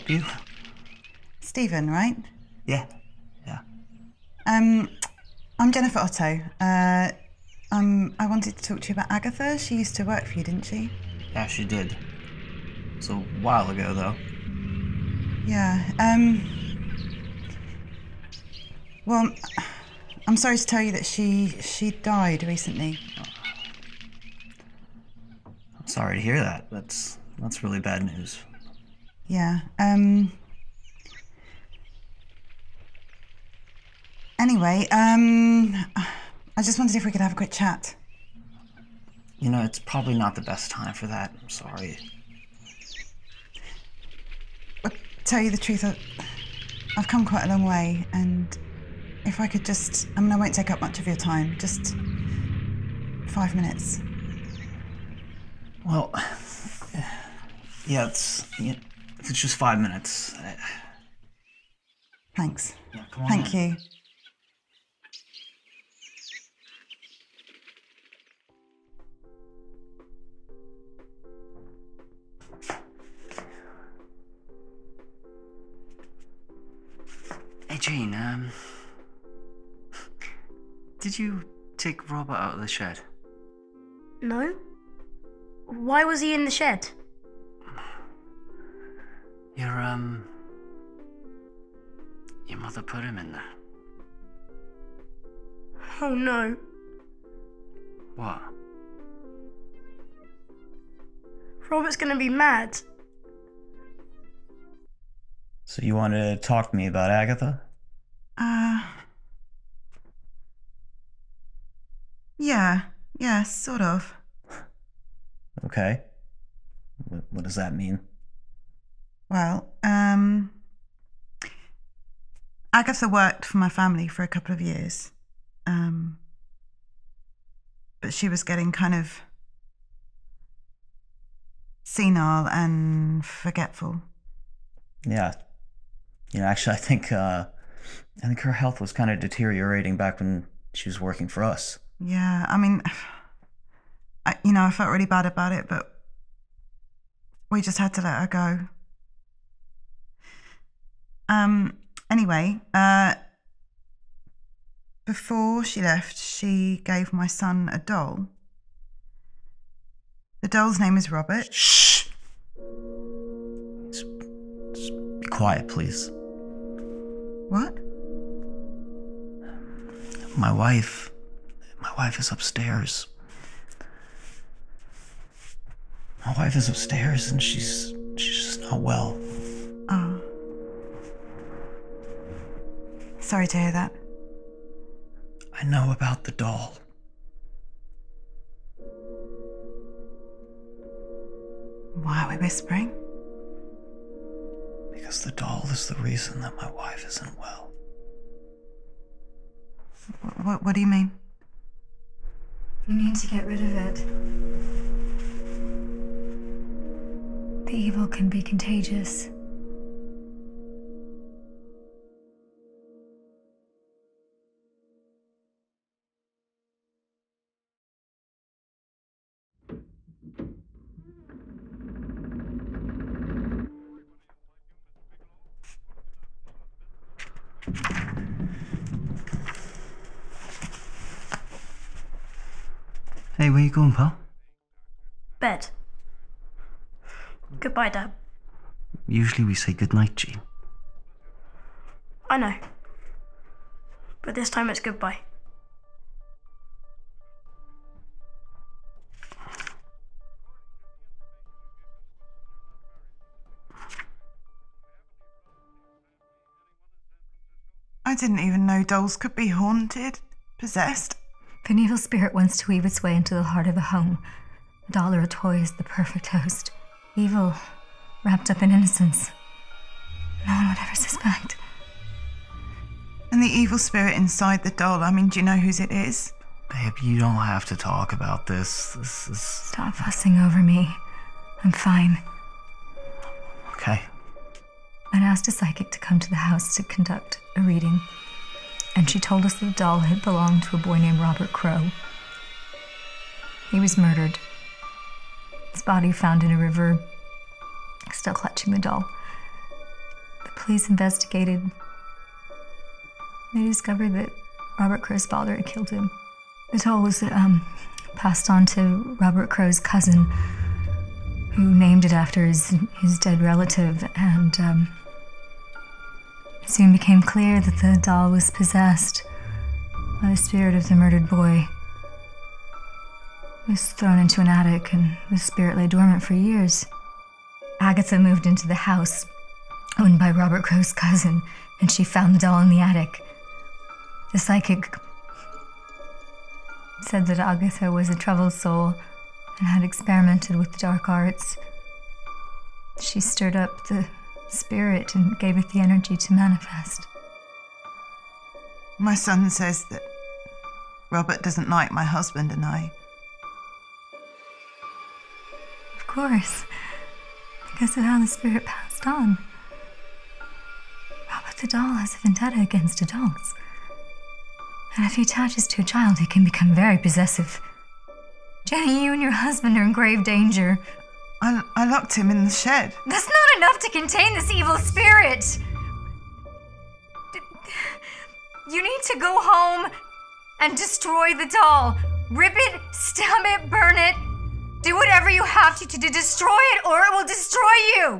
S1: help you?
S4: Stephen, right?
S1: Yeah.
S4: I'm Jennifer Otto. I wanted to talk to you about Agatha. She used to work for you, didn't she?
S1: Yeah, she did. It's a while ago, though.
S4: Yeah. Well, I'm sorry to tell you that she died recently.
S1: I'm sorry to hear that. That's really bad news.
S4: Yeah. Anyway, I just wondered if we could have a quick chat.
S1: You know, it's probably not the best time for that. I'm sorry.
S4: I'll tell you the truth, I've come quite a long way, and if I could just... I won't take up much of your time, just 5 minutes.
S1: Well, yeah, if it's just 5 minutes.
S4: Thanks.
S1: Yeah, come on
S4: Thank
S1: in.
S4: you.
S5: Hey, Jean, did you take Robert out of the shed?
S6: No? Why was he in the shed?
S5: Your mother put him in there.
S6: Oh no.
S5: What?
S6: Robert's gonna be mad.
S1: So you wanted to talk to me about Agatha?
S4: Yeah, sort of.
S1: Okay. What does that mean?
S4: Well, Agatha worked for my family for a couple of years. But she was getting kind of senile and forgetful.
S1: Yeah. You know, actually, I think her health was kind of deteriorating back when she was working for us.
S4: Yeah, I felt really bad about it, but we just had to let her go. Anyway, before she left, she gave my son a doll. The doll's name is Robert.
S1: Shh! Just be quiet, please.
S4: What?
S1: My wife is upstairs. My wife is upstairs and she's just not well.
S4: Oh. Sorry to hear that.
S1: I know about the doll.
S4: Why are we whispering?
S1: Because the doll is the reason that my wife isn't well.
S4: What do you mean?
S3: You need to get rid of it. The evil can be contagious.
S5: Hey, where you going, pal?
S6: Bed. Goodbye, Dad.
S5: Usually we say goodnight, Jean.
S6: I know. But this time it's goodbye.
S4: I didn't even know dolls could be haunted, possessed.
S3: If an evil spirit wants to weave its way into the heart of a home, a doll or a toy is the perfect host. Evil, wrapped up in innocence. No one would ever suspect.
S4: And the evil spirit inside the doll, do you know whose it is?
S1: Babe, you don't have to talk about this. This is...
S3: Stop fussing over me. I'm fine.
S1: Okay.
S3: I'd asked a psychic to come to the house to conduct a reading, and she told us that the doll had belonged to a boy named Robert Crow. He was murdered. His body found in a river, still clutching the doll. police investigated, they discovered that Robert Crow's father had killed him. The doll was passed on to Robert Crow's cousin, who named it after his dead relative, and it soon became clear that the doll was possessed by the spirit of the murdered boy. It was thrown into an attic, and the spirit lay dormant for years. Agatha moved into the house owned by Robert Crow's cousin, and she found the doll in the attic. The psychic said that Agatha was a troubled soul and had experimented with the dark arts. She stirred up the spirit and gave it the energy to manifest.
S4: My son says that Robert doesn't like my husband and I.
S3: Of course, because of how the spirit passed on. Robert the doll has a vendetta against adults. And if he attaches to a child, he can become very possessive. Jenny, you and your husband are in grave danger.
S4: I locked him in the shed.
S3: That's not enough to contain this evil spirit! You need to go home and destroy the doll. Rip it, stab it, burn it. Do whatever you have to destroy it, or it will destroy you!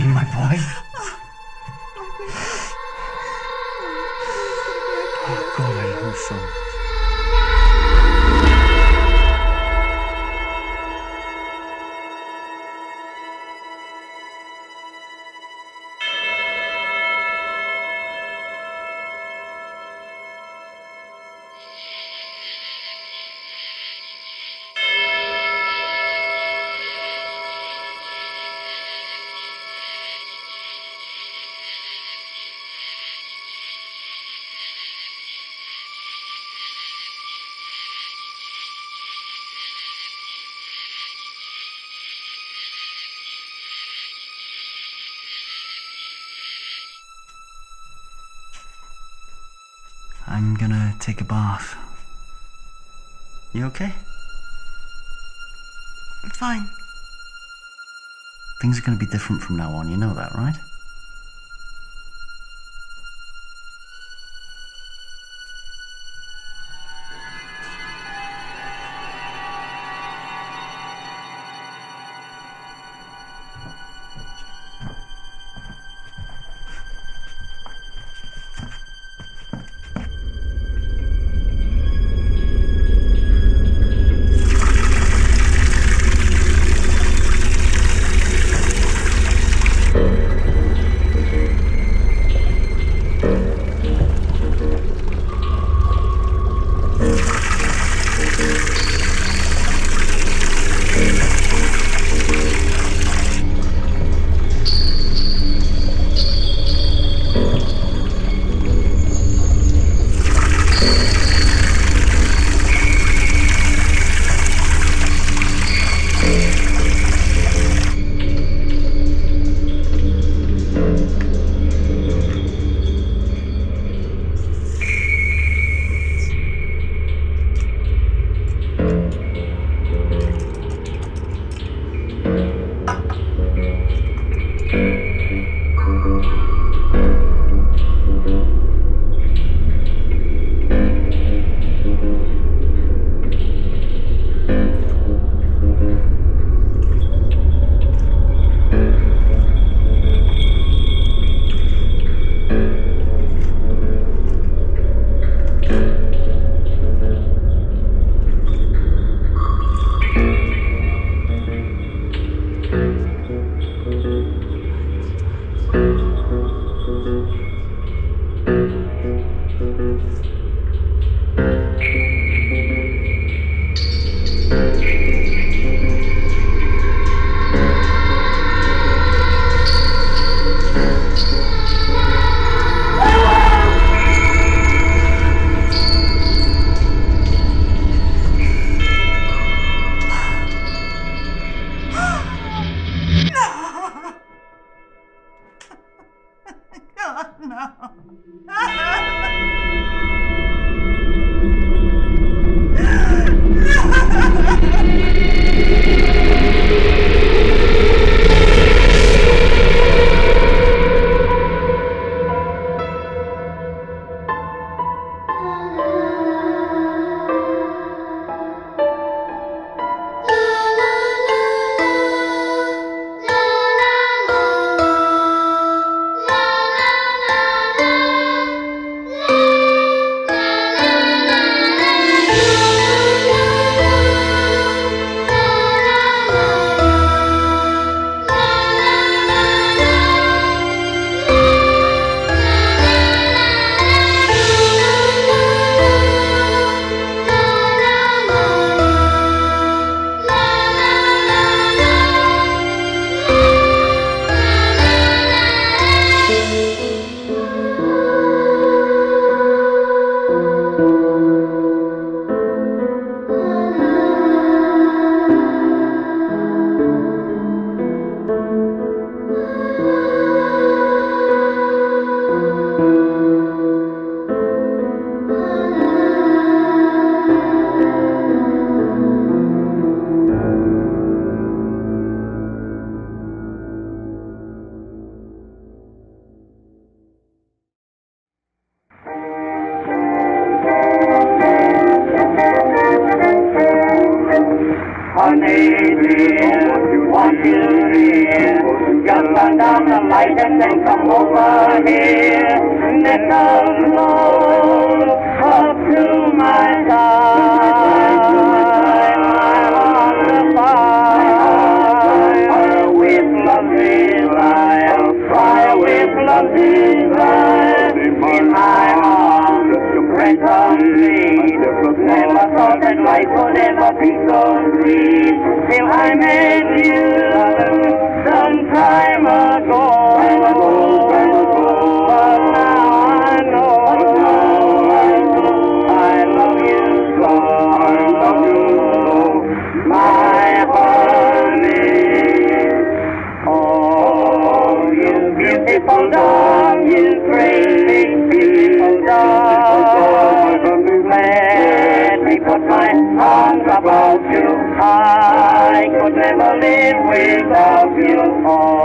S5: okay, my boy? Oh, God, I love you so much. I'm gonna take a bath. You okay?
S4: I'm fine.
S5: Things are gonna be different from now on, you know that, right?
S9: La night and then come over here. Let us roll up to my side. I'm on the fire with love desire, fire with love desire. In my arms, you press on me. Never thought that life would ever be so sweet till I met you some time ago. But now I know I love you so. My honey, oh, you beautiful dog, you crazy beautiful dog. Let me put my arms about you. I could never live without you. Oh.